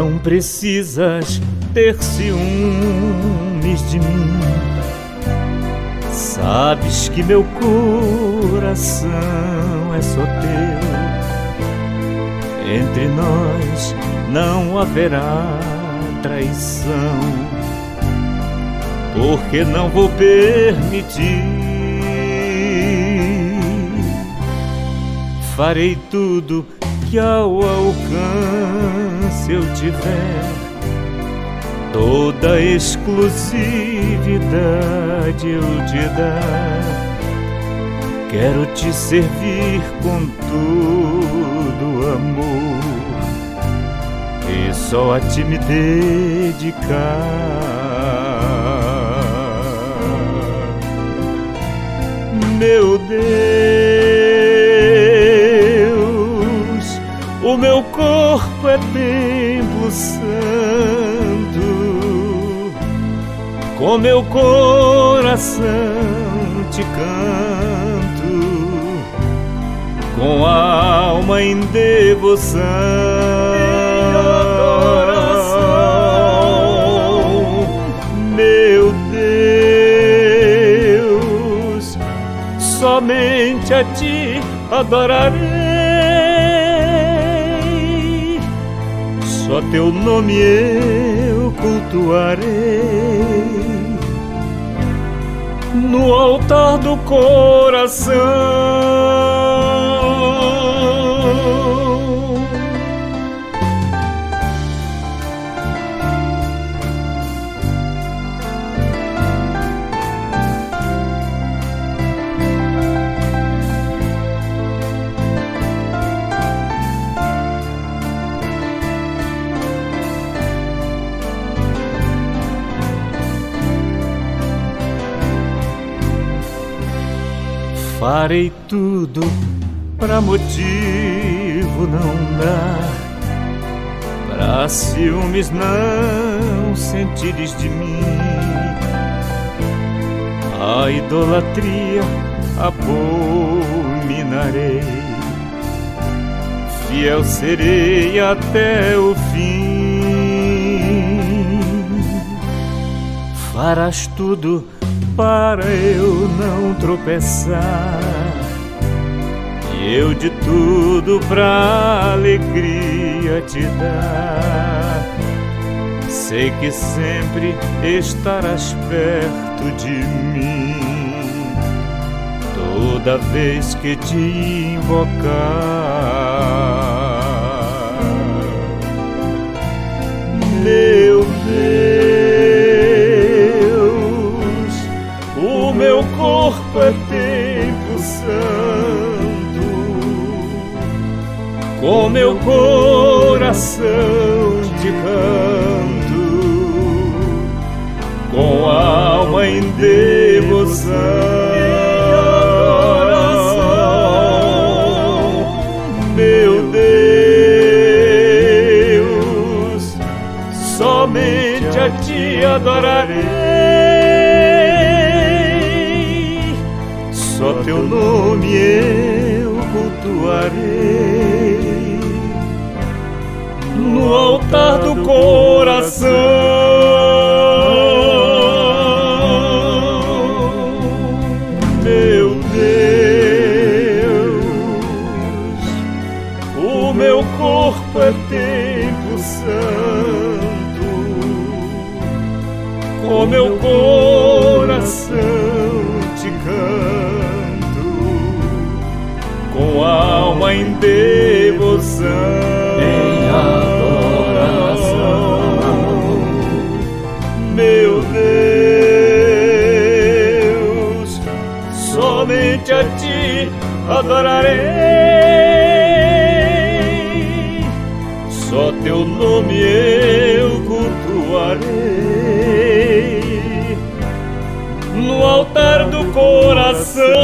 Não precisas ter ciúmes de mim. Sabes que meu coração é só teu. Entre nós não haverá traição, porque não vou permitir. Farei tudo que ao alcance eu tiver, toda exclusividade eu te dar. Quero te servir com todo amor e só a ti me dedicar. Meu Deus, o meu corpo é templo santo, com meu coração te canto, com a alma em devoção. Meu Deus, somente a ti adorarei, só teu nome eu cultuarei no altar do coração. Farei tudo pra motivo não dar, pra ciúmes não sentires de mim. A idolatria abominarei, fiel serei até o fim. Farás tudo para eu não tropeçar, e eu de tudo pra alegria te dar. Sei que sempre estarás perto de mim, toda vez que te invocar. Meu Deus, o meu corpo é templo santo, com meu coração te canto, com a alma em devoção. Meu Deus, somente a ti adorarei, só teu nome eu cultuarei no altar do coração. Meu Deus, o meu corpo é templo santo, com meu coração te canto, com a alma em devoção. Em adoração, meu Deus, somente a ti adorarei, só teu nome eu cultuarei no altar do coração.